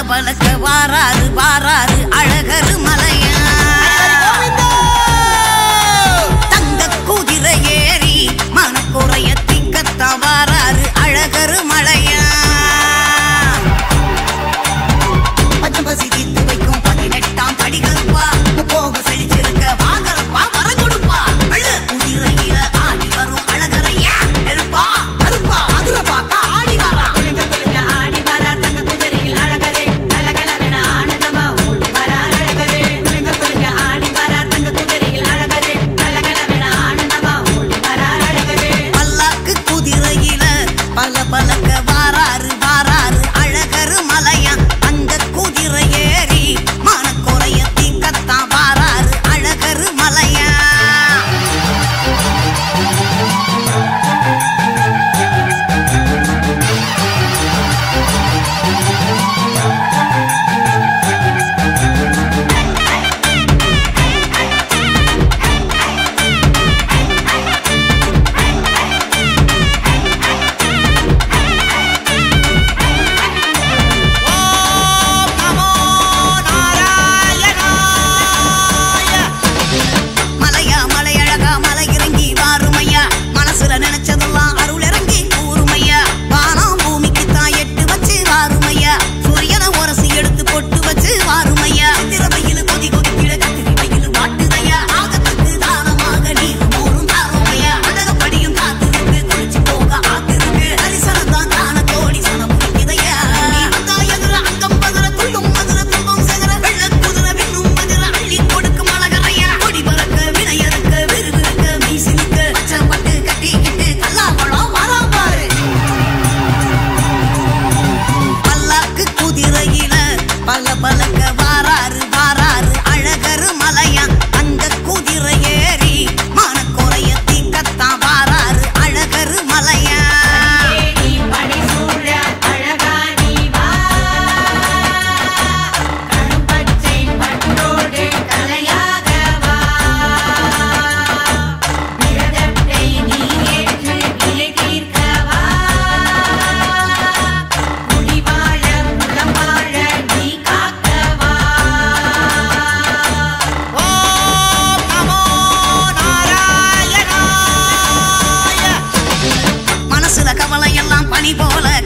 பலக்க வாராரு வாராரு அழகரு மலையா தங்க குதிரை ஏறி மனக்குறைய திக்கத்தா வாராரு அழகரு மலையா பச்சம்பசி தீர்த்து வைக்கும் 18ஆம் படிகள்ப்பா போக செழிச்சிருக்க வாங்கறப்பா வரம் கொடுப்பா அழ குதிரையில ஆடி வரும் அழகரையா நெருப்பா கருப்பா அதுல பாக்கா ஆடி வரா ஆடி வரா தங்க குதிரையில் அழகரே கலகலவென ஆனந்தமா ஓடி வரா அழகரே ஆடி வரா தங்க குதிரையில் அழகரே கலகலவென ஆனந்தமா ஓடி வரா அழகரே பல்லாக்கு குதிரையில பல பலக்க வாராரு வாராரு அழகரு மலையா அந்த குதிரை ஏறி மனக்குறைய திக்கத்தா வாராரு அழகரு மலையா மலையா மலையழகா மலை இறங்கி வாருமையா மனசுல நினைச்சதெல்லாம் அருள் இறங்கி கூறுமையா வானம் பூமிக்கு தான் எட்டு வச்சு வாருமையா சூரியனை உரசி எடுத்து பொட்டு வச்சு வாருமையா திரவையில் கொதி கொதிக்கிட கத்திரிவையில் வாட்டுதையா ஆகத்துக்கு தானமாக நீர் மோரும் தாருமையா அழகப்படியும் காத்திருக்கு குளிச்சு போக ஆத்திருக்கு ஹரிசனம் தான் காண கோடி சனம் இதையா எதிர அங்கம் பதற துள்ளும் மதுர துன்பம் சகர வெள்ள குதிரை விண்ணும் மதுர அள்ளி கொடுக்கும் அழகரையா கொடி பறக்க வினையறுக்க விறுவிறுக்க மீசிலுக்க பச்சப்பட்டு கட்டிக்கிட்டு கல்லாப்பழம் வரா பாரு பல்லாக்கு குதிரையில பல பலக்க வாராரு வாராரு அழகரு மலையா அந்த குதிரை ஏறி மனக்குறைய திக்கத்தா வாராரு அழகரு மலையா மனசுல கவலை எல்லாம் பனி போல